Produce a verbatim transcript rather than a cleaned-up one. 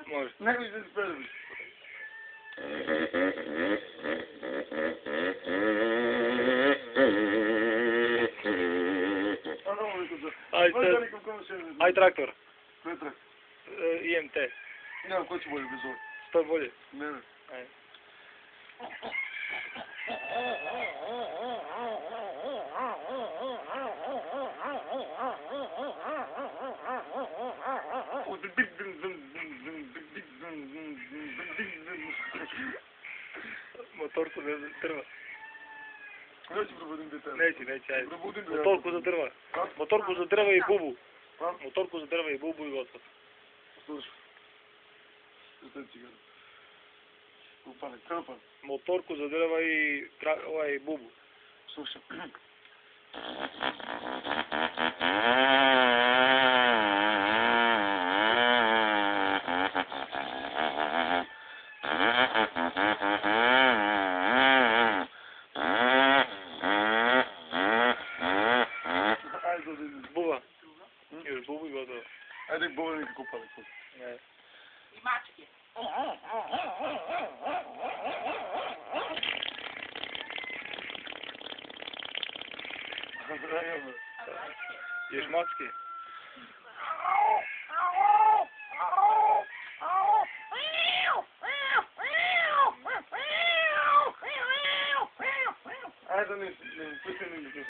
Može. Nego se spremi. Aj, aj traktor. Ko je traktor? I M T. Nema, ko će bolje bez ovog? Što je bolje? Ne, ne. Aj. Motorku za drva. Neće probudim detalj. Neće, neće, ajde. Probudim detalj. Motorku za drva. Motorku za drva i bubu. Motorku za drva i bubu i gotovo. Slušaj. Ostavi cigaru. Upali, treba upali. Motorku za drva i tra, ovaj bubu. Slušaj. Buba. Još bubu i gotovo. Ajde, buba neka kupali. Ne. I mačke. Ješ mačke? Ajde, ne, ne, ne, ne, ne, ne,